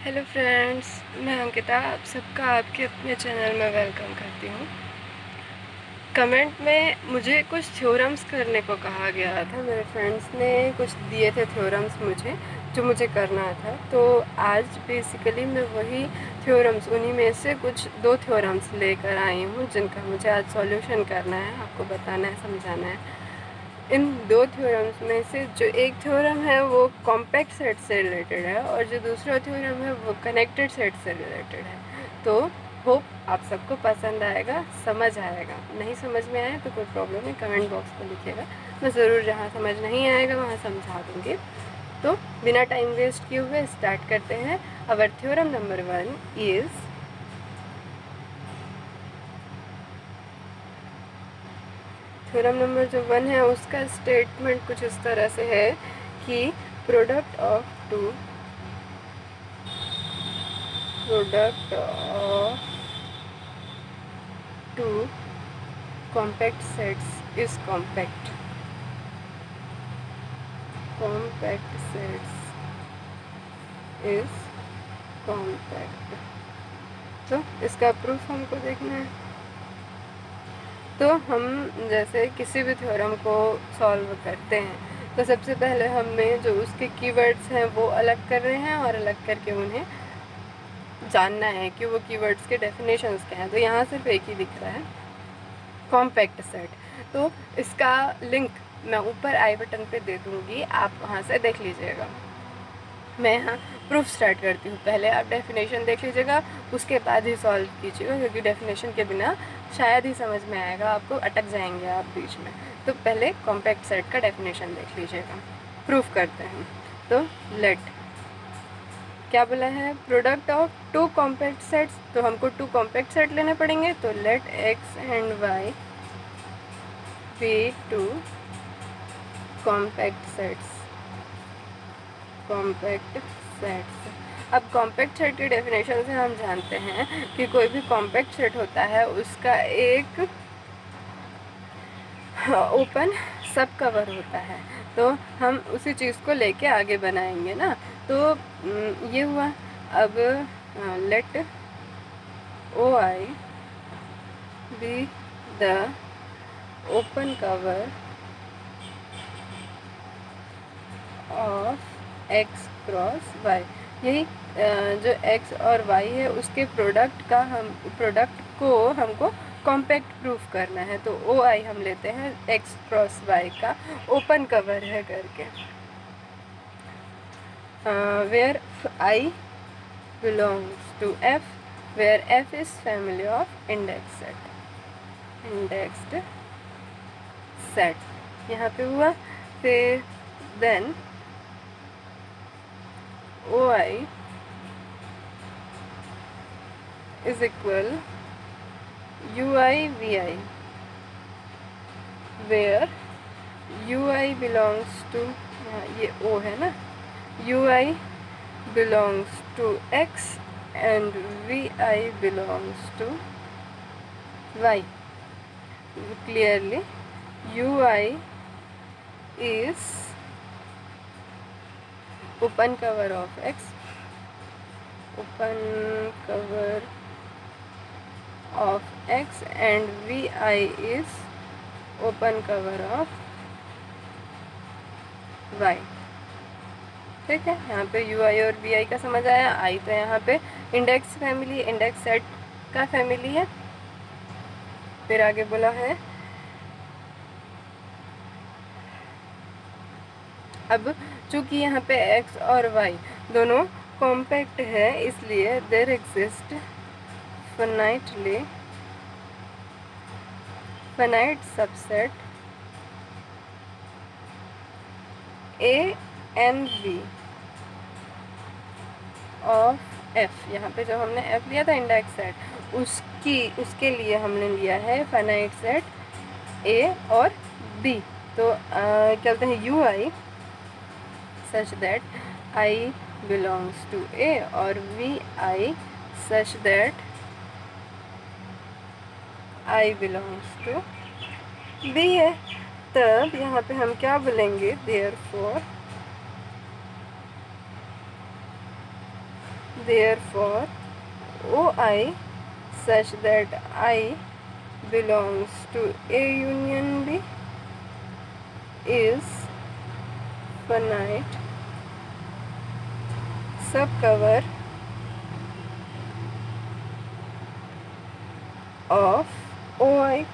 Hello friends, मैं अंकिता आप सबका आपके अपने चैनल में वेलकम करती हूँ। कमेंट में मुझे कुछ थ्योरम्स करने को कहा गया था। मेरे फ्रेंड्स ने कुछ दिए थे थ्योरम्स मुझे, जो मुझे करना था। तो आज बेसिकली मैं वही थ्योरम्स, उन्हीं में से कुछ 2 थ्योरम्स लेकर आई हूँ, जिनका मुझे आज सॉल्यूशन करना है, आपको बताना है, समझाना है। इन 2 थ्योरम्स में से जो एक थ्योरम है वो कॉम्पैक्ट सेट से रिलेटेड है और जो दूसरा थ्योरम है वो कनेक्टेड सेट से रिलेटेड है। तो होप आप सबको पसंद आएगा, समझ आएगा। नहीं समझ में आए तो कोई प्रॉब्लम नहीं, कमेंट बॉक्स में लिखिएगा, मैं ज़रूर जहाँ समझ नहीं आएगा वहाँ समझा दूँगी। तो बिना टाइम वेस्ट किए हुए स्टार्ट करते हैं। Our theorem number 1 is theorem number जो 1 है उसका स्टेटमेंट कुछ इस तरह से है कि product of two compact sets is compact sets is compact। तो इसका प्रूफ हमको देखना है। तो हम जैसे किसी भी थ्योरम को सॉल्व करते हैं तो सबसे पहले हमें जो उसके कीवर्ड्स हैं वो अलग कर रहे हैं और अलग करके उन्हें जानना है कि वो कीवर्ड्स के डेफिनेशंस क्या हैं। तो यहाँ सिर्फ एक ही दिख रहा है, कॉम्पैक्ट सेट। तो इसका लिंक मैं ऊपर आई बटन पे दे दूँगी, आप वहाँ से देख लीजिएगा। मैं यहाँ प्रूफ स्टार्ट करती हूँ। पहले आप डेफिनेशन देख लीजिएगा, उसके बाद ही सॉल्व कीजिएगा, क्योंकि डेफिनेशन के बिना शायद ही समझ में आएगा, आपको अटक जाएंगे आप बीच में। तो पहले कॉम्पैक्ट सेट का डेफिनेशन देख लीजिएगा, प्रूफ करते हैं। तो लेट क्या बोला है, प्रोडक्ट ऑफ 2 कॉम्पैक्ट सेट्स। तो हमको 2 कॉम्पैक्ट सेट लेने पड़ेंगे। तो let X and Y be 2 compact sets. अब कॉम्पैक्ट सेट की डेफिनेशन से हम जानते हैं कि कोई भी कॉम्पैक्ट सेट होता है उसका एक ओपन सब कवर होता है। तो हम उसी चीज़ को लेके आगे बनाएंगे ना। तो ये हुआ। अब let O I be the open cover of X cross Y. यही जो एक्स और वाई है उसके प्रोडक्ट को हमको कॉम्पैक्ट प्रूफ करना है। तो ओ आई हम लेते हैं एक्स क्रॉस वाई का ओपन कवर है करके, where I belongs to F, where F is family of indexed set. यहाँ पे हुआ। फिर then OI is equal UI VI, where UI belongs to, ये O है ना, UI belongs to X and VI belongs to Y. Clearly UI is open cover of X, open cover of X and VI is open cover of Y। ठीक है, यहाँ पे UI और VI का समझ आया। I तो यहाँ पे इंडेक्स फैमिली, इंडेक्स सेट का फैमिली है। फिर आगे बोला है, अब चूँकि यहाँ पे x और y दोनों कॉम्पैक्ट है, इसलिए there exist finite subset A and B of f। यहाँ पे जो हमने f लिया था इंडेक्स सेट, उसके लिए हमने लिया है फाइनाइट सेट A और B। तो क्या बोलते हैं, UI such that I belongs to A और VI such that I belongs to B है। तब यहाँ पे हम क्या बोलेंगे, therefore Therefore, OI such that I belongs to A union B is finite subcover of OI।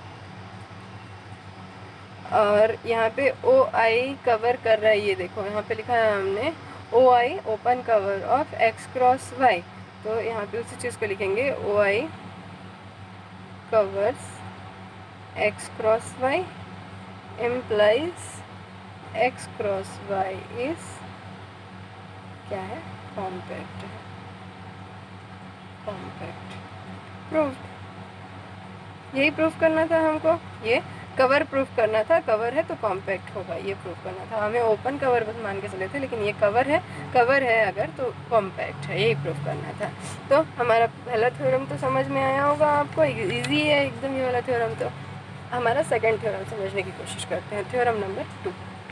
और यहाँ पे OI कवर कर रहा है, ये देखो यहाँ पे लिखा है हमने OI open cover of X cross Y, तो यहाँ पे उसी चीज़ को लिखेंगे OI covers X cross Y implies X cross Y is क्या है, कॉम्पैक्ट है, कॉम्पैक्ट। प्रूफ, यही प्रूफ करना था हमको, ये कवर प्रूफ करना था, कवर है तो कॉम्पैक्ट होगा, ये प्रूफ करना था। हमें ओपन कवर बस मान के चले थे, लेकिन ये कवर है अगर तो कॉम्पैक्ट है, यही प्रूफ करना था। तो हमारा पहला थ्योरम तो समझ में आया होगा आपको, इजी है एकदम ये वाला थ्योरम। तो हमारा सेकंड थ्योरम समझने की कोशिश करते हैं, थ्योरम नंबर 2।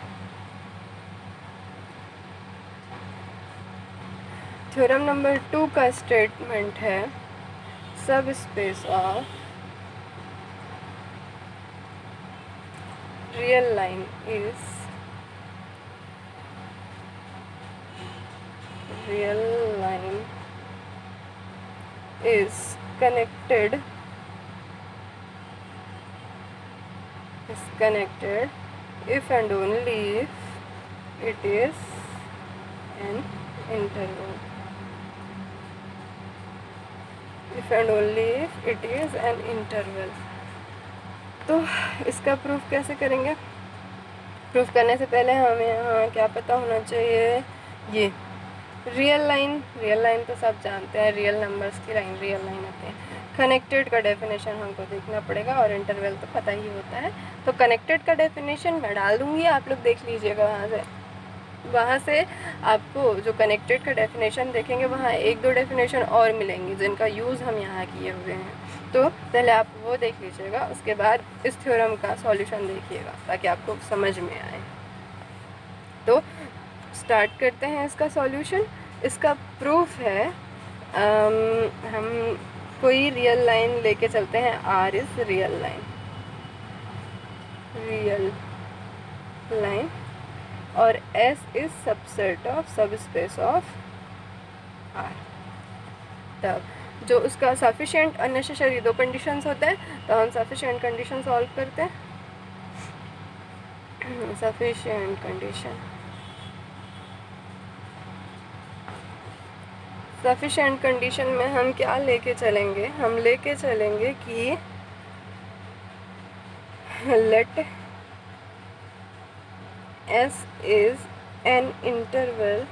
थ्योरम नंबर 2 का स्टेटमेंट है subspace of real line is connected if and only if it is an interval, if and only if it is an interval। तो इसका प्रूफ कैसे करेंगे? प्रूफ करने से पहले हमें यहाँ क्या पता होना चाहिए, ये रियल लाइन तो सब जानते हैं, रियल नंबर्स की लाइन रियल लाइन होती है। कनेक्टेड का डेफिनेशन हमको देखना पड़ेगा, और इंटरवल तो पता ही होता है। तो कनेक्टेड का डेफिनेशन मैं डाल दूँगी, आप लोग देख लीजिएगा वहाँ से आपको जो कनेक्टेड का डेफिनेशन देखेंगे वहाँ 1-2 डेफिनेशन और मिलेंगी जिनका यूज़ हम यहाँ किए हुए हैं। तो पहले आप वो देख लीजिएगा, उसके बाद इस थ्योरम का सॉल्यूशन देखिएगा ताकि आपको समझ में आए। तो स्टार्ट करते हैं इसका सॉल्यूशन। इसका प्रूफ है, हम कोई रियल लाइन लेके चलते हैं, R इज़ रियल लाइन और S is subset of subspace of R। तब जो उसका सफिशिएंट अननेसेसरी 2 कंडीशंस होते हैं, तो हम सफिशिएंट कंडीशन सॉल्व करते हैं। सफिशिएंट कंडीशन में हम क्या लेके चलेंगे, हम लेके चलेंगे कि let S is an interval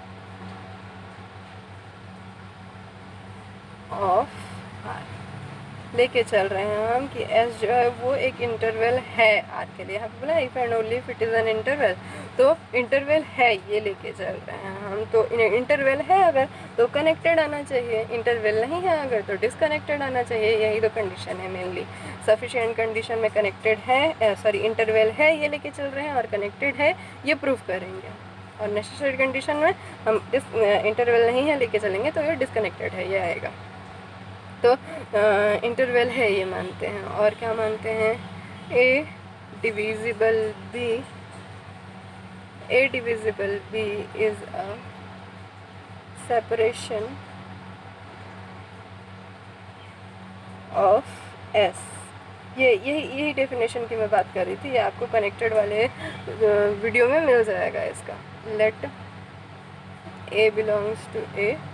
of R। लेके चल रहे हैं हम कि S जो है वो एक इंटरवल है R के लिए। यहाँ पे बोला if and only if it is an interval, तो इंटरवल है ये लेके चल रहे हैं हम। तो इंटरवल है अगर तो कनेक्टेड आना चाहिए, इंटरवल नहीं है अगर तो डिसकनेक्टेड आना चाहिए। यही दो कंडीशन है मेनली। सफिशिएंट कंडीशन में कनेक्टेड है, सॉरी इंटरवल है ये लेके चल रहे हैं, और कनेक्टेड है ये प्रूफ करेंगे। और नेसेसरी कंडीशन में हम इंटरवल नहीं है लेके चलेंगे तो ये डिसकनेक्टेड है ये आएगा। तो इंटरवल है ये मानते हैं। और क्या मानते हैं, A divisible B is a separation of S। यही डेफिनेशन की मैं बात कर रही थी, ये आपको कनेक्टेड वाले वीडियो में मिल जाएगा इसका। Let A belongs to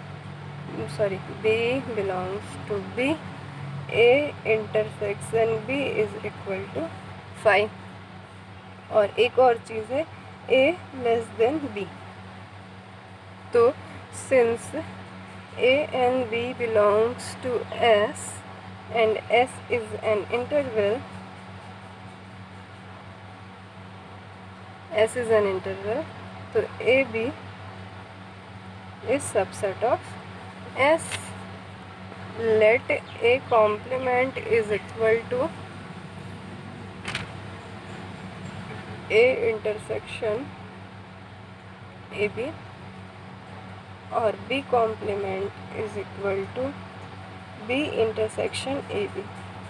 B belongs to B, A intersection B is equal to 5। और एक और चीज़ है A less than B। तो since A and B belongs to S and S is an interval, तो AB is subset of S। let A complement is equal to A intersection AB, और B complement is equal to B intersection A B.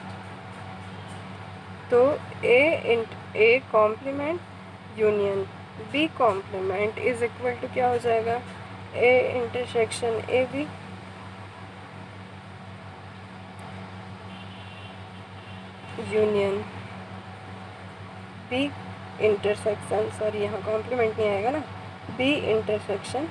तो A complement union B complement is equal to क्या हो जाएगा, A intersection A B. Union B intersection, sorry यहाँ complement नहीं आएगा ना, B intersection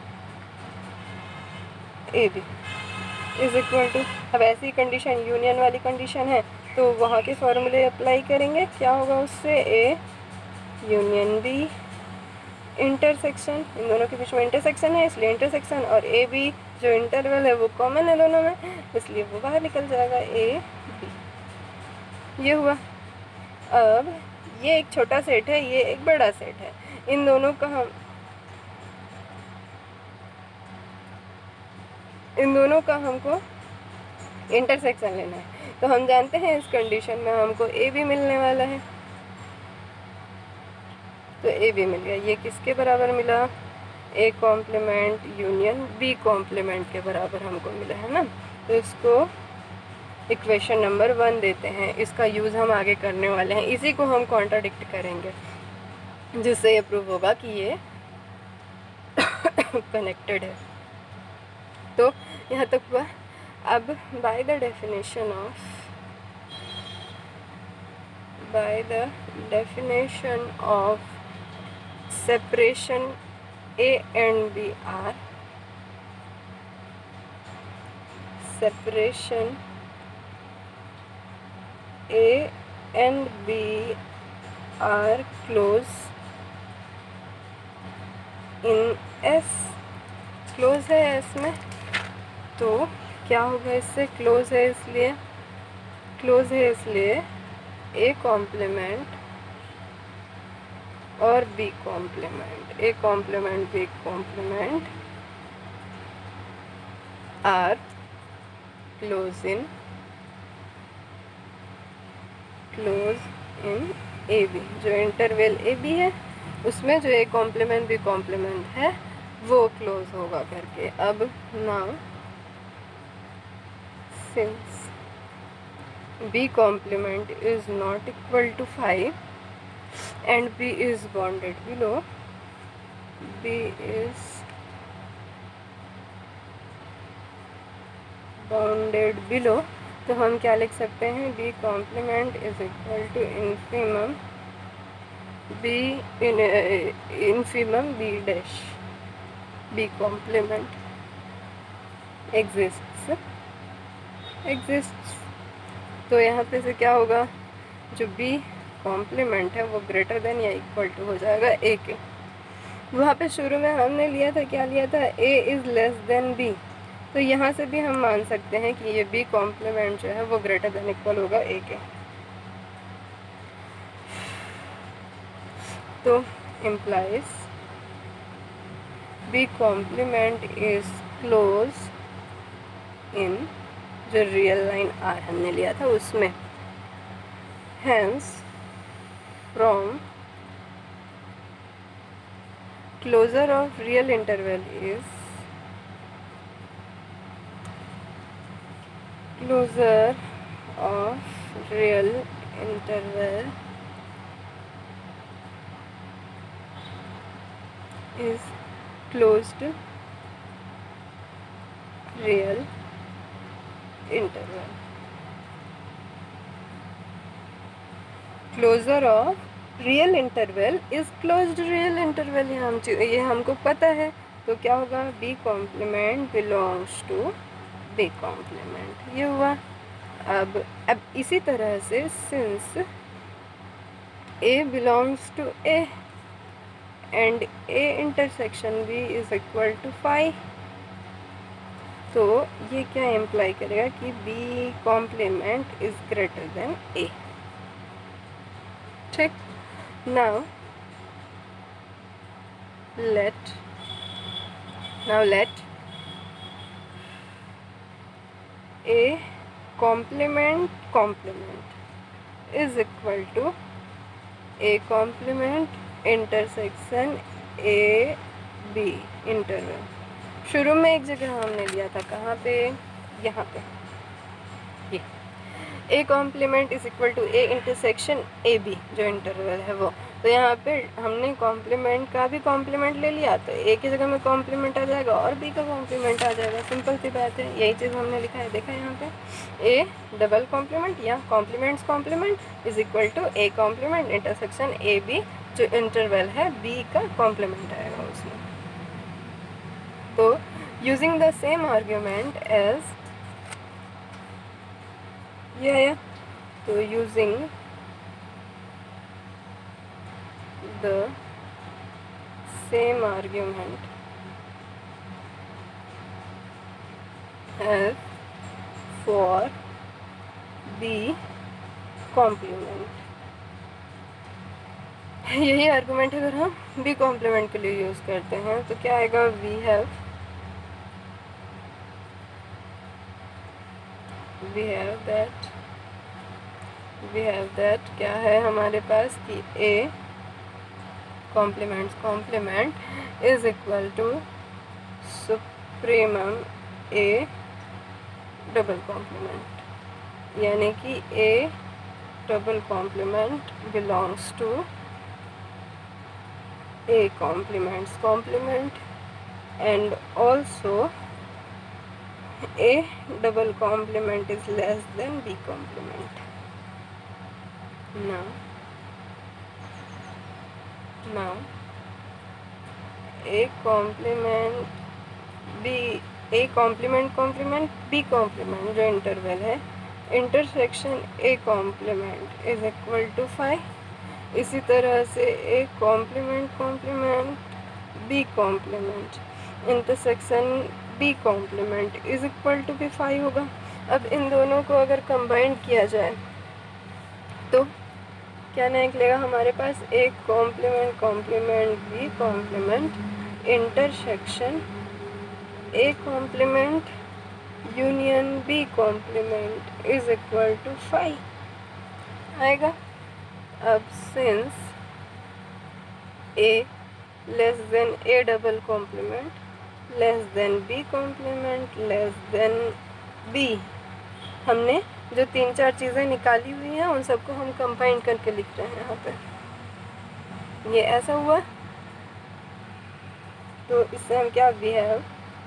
A B is equal to, अब ऐसी कंडीशन यूनियन वाली कंडीशन है तो वहाँ के फॉर्मूले अप्लाई करेंगे, क्या होगा उससे, ए यूनियन बी इंटरसेक्शन, इन दोनों के बीच में इंटरसेक्शन है इसलिए इंटरसेक्शन, और ए बी जो इंटरवल है वो कॉमन है दोनों में इसलिए वो बाहर निकल जाएगा, ए बी। ये हुआ। अब ये एक छोटा सेट है, ये एक बड़ा सेट है, इन दोनों का हमको इंटरसेक्शन लेना है। तो हम जानते हैं इस कंडीशन में हमको ए बी मिलने वाला है, तो ए बी मिल गया। ये किसके बराबर मिला, A complement union B complement के बराबर हमको मिला है ना। तो इसको इक्वेशन नंबर 1 देते हैं, इसका यूज़ हम आगे करने वाले हैं, इसी को हम कॉन्ट्राडिक्ट करेंगे जिससे ये प्रूव होगा कि ये कनेक्टेड है। तो यहाँ तक हुआ। अब by the definition of separation A and B are separation A and B are close in S, close है S में, तो क्या होगा इससे, क्लोज है इसलिए A कॉम्प्लीमेंट और B complement, A complement B complement are close in A B. जो इंटरवल ए बी है उसमें जो ए कॉम्प्लीमेंट बी कॉम्प्लीमेंट है वो क्लोज होगा करके। अब now since B complement is not equal to 5 and B is bounded below, B is bounded below, तो हम क्या लिख सकते हैं, B complement is equal to infimum B dash B complement exists. तो यहाँ पे से क्या होगा, जो B कॉम्प्लीमेंट है वो ग्रेटर देन या इक्वल टू हो जाएगा ए के। वहाँ पे शुरू में हमने लिया था, क्या लिया था, A is less than B, तो यहाँ से भी हम मान सकते हैं कि ये बी कॉम्प्लीमेंट जो है वो ग्रेटर देन इक्वल होगा ए के। तो implies B complement is close in, जो रियल लाइन आर हमने लिया था उसमें, hence from closure of real interval is closure of real interval is closed real interval। Closure of real interval is closed real interval, ये हमको पता है, तो क्या होगा, B complement belongs to B complement, ये हुआ। अब इसी तरह से since A belongs to A and A intersection B is equal to 5, तो ये क्या इम्प्लाई करेगा कि B complement is greater than A. ठीक, now let A complement is equal to A complement intersection A B interval शुरू में एक जगह हमने लिया था, कहाँ पे, यहाँ पे, ये A complement is equal to A intersection A B, जो इंटरवल है वो। तो यहाँ पे हमने कॉम्प्लीमेंट का भी कॉम्प्लीमेंट ले लिया, तो ए की जगह में कॉम्प्लीमेंट आ जाएगा और बी का कॉम्प्लीमेंट आ जाएगा। सिंपल सी बात है, यही चीज़ हमने लिखा है, देखा है यहाँ पे, ए डबल कॉम्प्लीमेंट या complements complement is equal to A complement intersection A B, जो इंटरवल है बी का कॉम्प्लीमेंट आएगा उसमें। तो using the same argument as yeah, so using the same argument as for B complement, यही argument अगर हम बी कॉम्प्लीमेंट के लिए यूज़ करते हैं तो क्या आएगा, वी हैव दैट क्या है हमारे पास कि A complement is equal to supremum A double complement, यानी कि A double complement belongs to A complement and also A double complement is less than B complement. Now A complement B जो interval है, intersection A complement is equal to 5। इसी तरह से A complement B complement intersection B complement is equal to भी 5 होगा। अब इन दोनों को अगर कंबाइन किया जाए तो क्या निकलेगा हमारे पास, एक complement B complement intersection A complement union B complement is equal to 5 आएगा। अब since A less than A double complement less than B complement less than B, हमने जो 3-4 चीज़ें निकाली हुई हैं उन सबको हम कंबाइन करके लिख रहे हैं यहाँ पे। ये ऐसा हुआ, तो इससे हम क्या, we have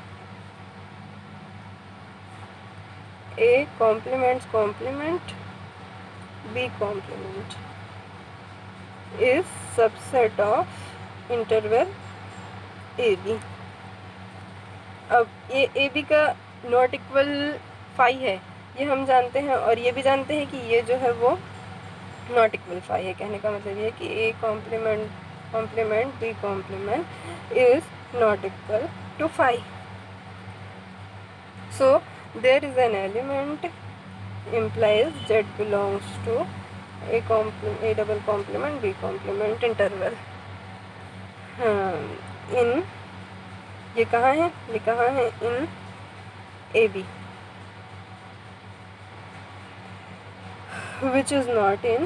A complement B complement is subset of interval A B. अब ये ए बी का नॉट इक्वल 5 है, ये हम जानते हैं, और ये भी जानते हैं कि ये जो है वो नॉट इक्वल 5 है। कहने का मतलब ये है कि A complement B complement is not equal to 5। So there is an element implies z belongs to a double complement b complement interval। In ये कहाँ है, ये कहाँ है, in A B, which is not in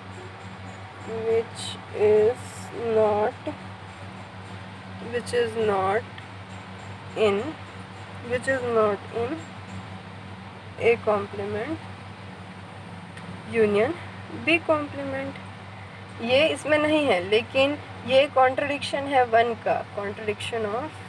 A complement union B complement. ये इसमें नहीं है, लेकिन ये कॉन्ट्रडिक्शन है वन का, contradiction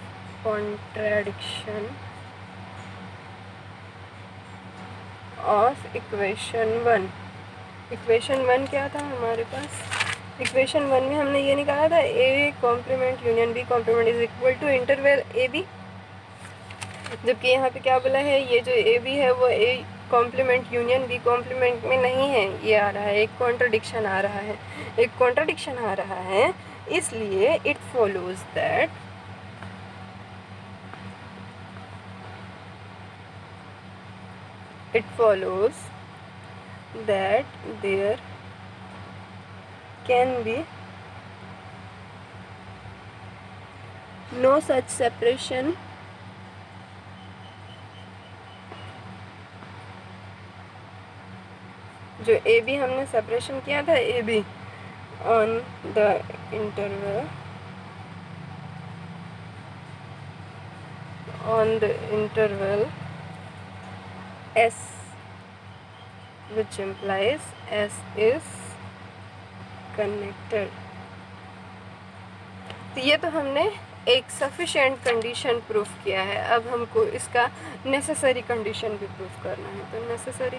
of equation one. Equation one क्या था हमारे पास, इक्वेशन वन में हमने ये निकाला था A complement union B complement is equal to interval A B, जबकि यहाँ पे क्या बोला है, ये जो ए बी है वो A complement union B complement में नहीं है, ये आ रहा है एक कॉन्ट्रडिक्शन आ रहा है, इसलिए it follows that there can be no such separation जो ए बी हमने सेपरेशन किया था A B on on the interval S, which implies S is connected. तो ये तो हमने एक सफिशिएंट कंडीशन प्रूफ किया है। अब हमको इसका नेसेसरी कंडीशन भी प्रूफ करना है। तो नेसेसरी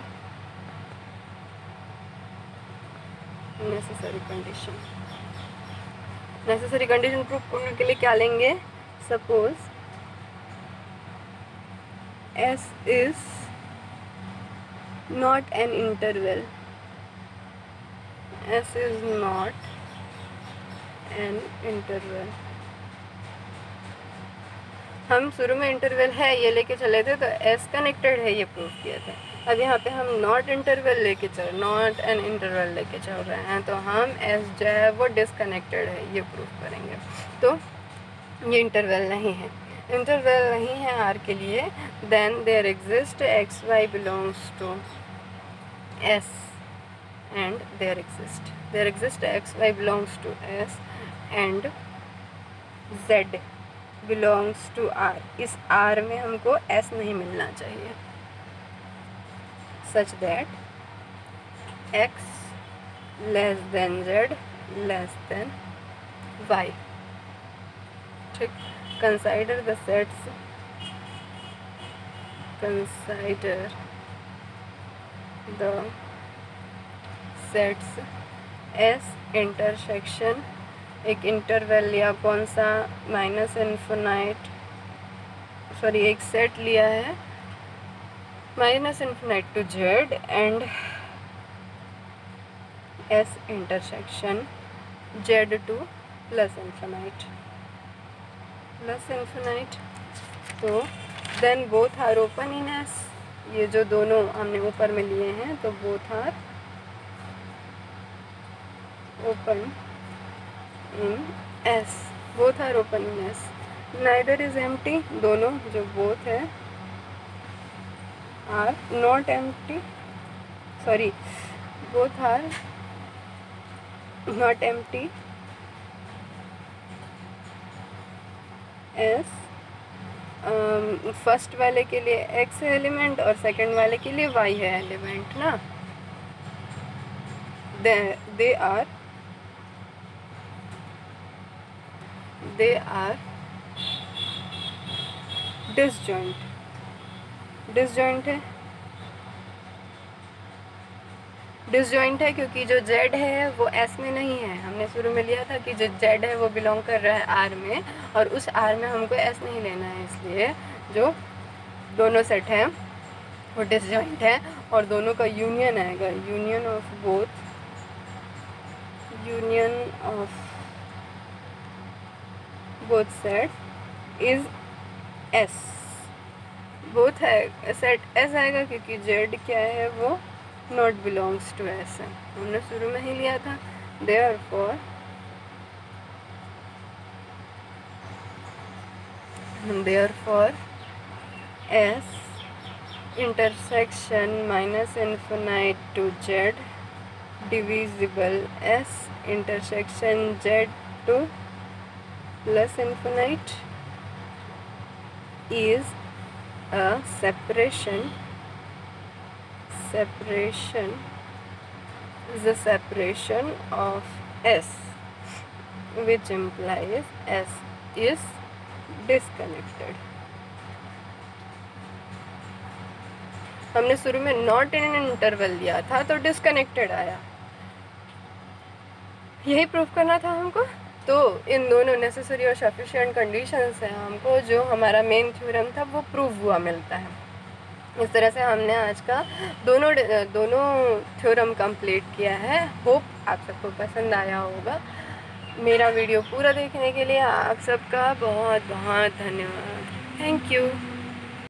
कंडीशन प्रूफ करने के लिए क्या लेंगे? Suppose S is not an interval. S is not an interval. हम शुरू में इंटरवल है ये लेके चले थे तो S कनेक्टेड है ये प्रूफ किया था। अब यहाँ पे हम नॉट एन इंटरवल लेके चल रहे हैं तो हम S जो है वो डिसकनेक्टेड है ये प्रूफ करेंगे। तो ये इंटरवल नहीं है R के लिए, then there exist XY belongs to S and there exist XY belongs to S and Z belongs to R। इस R में हमको S नहीं मिलना चाहिए, such that X less than Z less than Y। ठीक, consider the sets S intersection एक interval लिया, कौन सा? माइनस इन्फिनाइट, सॉरी एक सेट लिया है minus infinite to Z and S intersection Z to plus infinite. तो then both are open in S। ये जो दोनों हमने ऊपर में लिए हैं तो both are open in S। Neither is empty, दोनों जो बोथ है are not empty, sorry both are not empty S। First वाले के लिए X है एलिमेंट और सेकंड वाले के लिए Y है एलिमेंट ना। दे आर डिसजॉइंट है क्योंकि जो Z है वो S में नहीं है। हमने शुरू में लिया था कि जो Z है वो बिलोंग कर रहा है R में और उस R में हमको S नहीं लेना है, इसलिए जो दोनों सेट हैं वो डिसजॉइंट है और दोनों का यूनियन आएगा, union of both set is S। Both है सेट S आएगा क्योंकि Z क्या है वो नॉट बिलोंग्स टू S है, हमने शुरू में ही लिया था। Therefore S intersection minus infinite to Z divisible S intersection Z to plus infinite is a separation of S, which implies S is disconnected। हमने शुरू में नॉट इन एन इंटरवल लिया था तो डिसकनेक्टेड आया, यही प्रूफ करना था हमको। तो इन दोनों नेसेसरी और सफिशिएंट कंडीशंस हैं हमको, जो हमारा मेन थ्योरम था वो प्रूव हुआ मिलता है। इस तरह से हमने आज का दोनों थ्योरम कंप्लीट किया है। होप आप सबको पसंद आया होगा। मेरा वीडियो पूरा देखने के लिए आप सबका बहुत बहुत धन्यवाद। Thank you.